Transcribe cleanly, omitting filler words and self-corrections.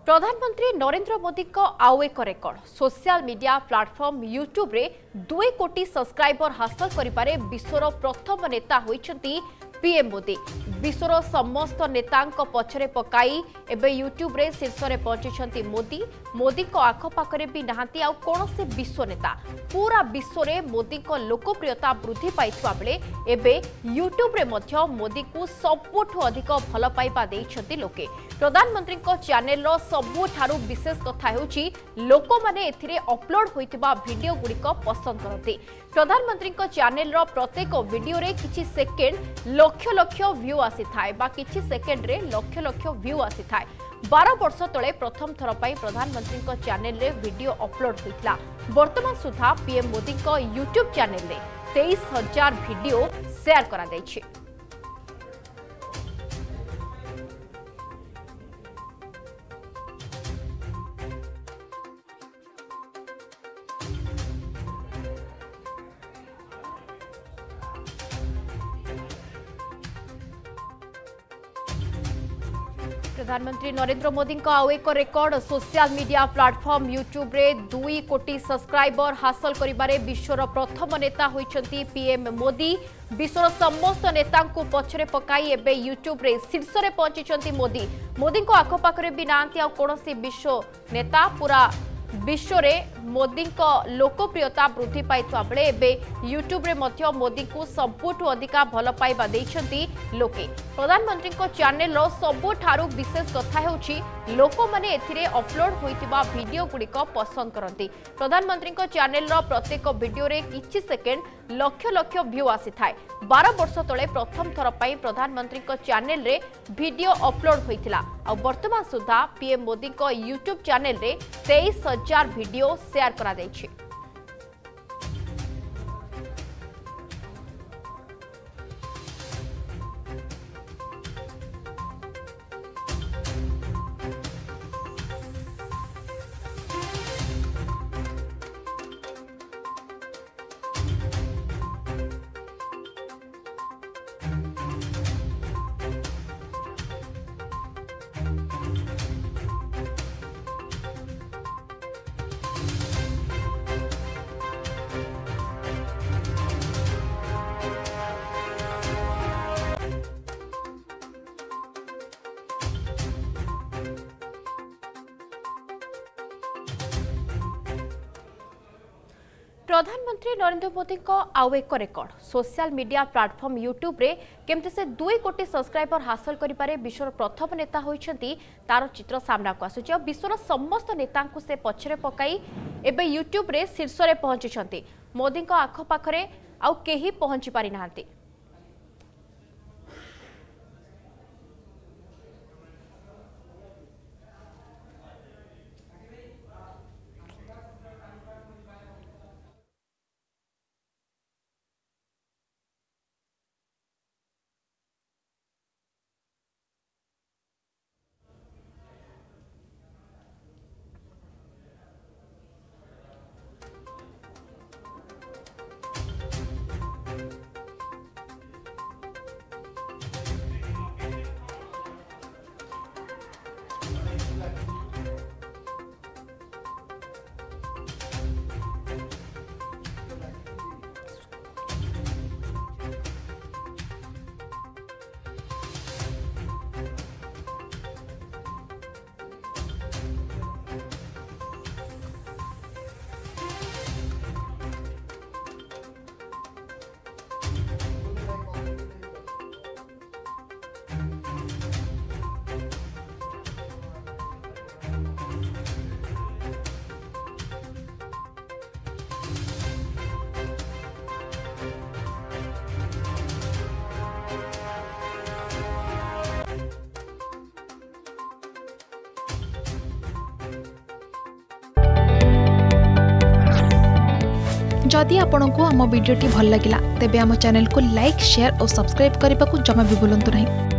प्रधानमंत्री नरेंद्र मोदी को आउ एक record social media platform YouTube रे 2 कोटी सब्सक्राइबर हासिल करिबारे विश्वर प्रथम नेता होइछंती पीएम मोदी। विश्वर समस्त नेतांक पछरे पकाई एबे यूट्यूब रे शीर्ष रे पहुंचीछंती मोदी। मोदी को आखपाखरे भी नहांती आ कोनोसी विश्व नेता। पूरा विश्व रे मोदी को लोकप्रियता वृद्धि पाइथुआ बेले एबे यूट्यूब रे मध्य मोदी को सबुठु अधिक भल पाइबा देइछंती लोके। प्रधानमंत्री को चैनल रो सबुठारु विशेष कथा हेउची लोक माने एथिरे अपलोड होइतिबा वीडियो गुडी को पसंद करते। प्रधानमंत्री को चैनल रो प्रत्येक वीडियो रे किछि सेकेंड लक्ष लक्ष व्यू आसी थाए बा किछि सेकेंड रे लक्ष लक्ष व्यू आसी थाए। 12 वर्ष तले प्रथम थर पई प्रधानमंत्री को चैनल रे वीडियो अपलोड होइतला। वर्तमान सुधा पीएम मोदी को यूट्यूब चैनल रे 23,000 वीडियो शेयर करा दैछि। प्रधानमंत्री नरेंद्र मोदी का आउ एक record social media platform YouTube रे 2 कोटी सब्सक्राइबर हासिल करिबारे विश्वर प्रथम नेता होइछंती पीएम मोदी। विश्वर समस्त नेता को पछरे पकाई एबे यूट्यूब रे शीर्ष रे पहुंचीछंती मोदी। मोदी को आखपाखरे भी नांती आ कोनोसी विश्व नेता। पूरा विश्व रे मोदी को लोकप्रियता वृद्धि पाइथुआ बेले एबे यूट्यूब रे मध्य मोदी को सबुठु अधिका भल पाइबा देइछंती लोके। प्रधानमंत्री को चैनल रो सबुठारु विशेष कथा हेउची लोक माने एथिरे अपलोड होइतिबा वीडियो गुडी को पसंद करंती। प्रधानमंत्री को चैनल रो प्रत्येक वीडियो रे किछि सेकेंड लक्ष लक्ष व्यू आसी थाए। 12 वर्ष तले प्रथम थर पई प्रधानमंत्री को चैनल रे वीडियो अपलोड होइतिला आ वर्तमान सुधा पीएम मोदी को यूट्यूब चैनल रे 23,000 वीडियो शेयर करा दैछि। प्रधानमंत्री नरेंद्र मोदी को आउ एक record social media platform YouTube रे केमते से 2 कोटी सब्सक्राइबर हासिल करिपारे विश्वर प्रथम नेता होइछंती तार चित्र सामना को आसुछि। विश्वर समस्त नेता को से पछरे पकाई एबे यूट्यूब रे शीर्ष रे पहुंचीछंती। मोदी को आख पाखरे आउ केही पहुंची पारि नांती। जदि आपंक आम भिडी भल लगा तेब आम चैनल को लाइक शेयर और सब्सक्राइब करने को जमा भी भूलु नहीं।